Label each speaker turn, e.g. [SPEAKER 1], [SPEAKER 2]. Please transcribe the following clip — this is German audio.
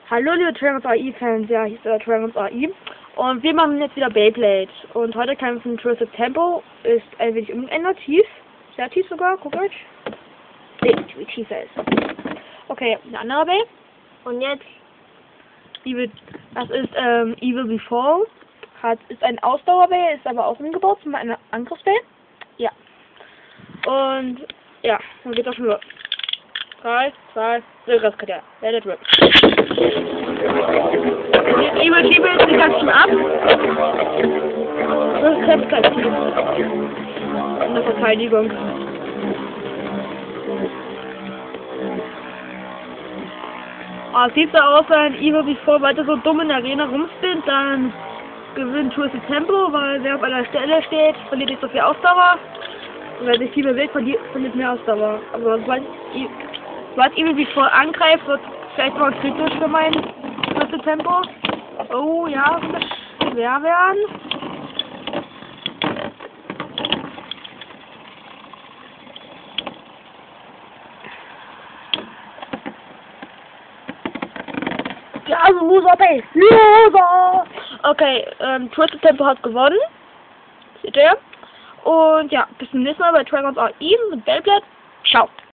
[SPEAKER 1] Hallo liebe Dragons AI-Fans, ja, hier ist der Dragons AI und wir machen jetzt wieder Beyblade und heute kämpfen Twisted Tempo, ist ein wenig umgeändert, tief, sehr tief sogar, guckt euch, seht wie tief er ist. Okay, ein anderer Bay und jetzt, das ist Evil Before, ist ein Ausdauer-Bay, ist aber auch umgebaut zum Angriffs-Bay, ja, und ja, dann geht's auch schon los. 3, 2, Silberskadett. Let it rip. Evil schiebe die ganzen ab. Das ist kräftig. In der Verteidigung. Es sieht so aus, wenn Evil Before weiter so dumm in der Arena rumspinnt, dann gewinnt Twisted Tempo, weil wer auf einer Stelle steht, verliert nicht so viel Ausdauer. Und wer sich viel bewegt, verliert mehr Ausdauer. Aber sobald Evil Before angreift, wird vielleicht mal kritisch für mein Twisted Tempo. Oh ja, könnte schwer werden. Ja, also Loser Base. Loser! Okay, Twisted Tempo hat gewonnen. Seht ihr? Und ja, bis zum nächsten Mal bei Dragons AI mit Beyblade. Ciao.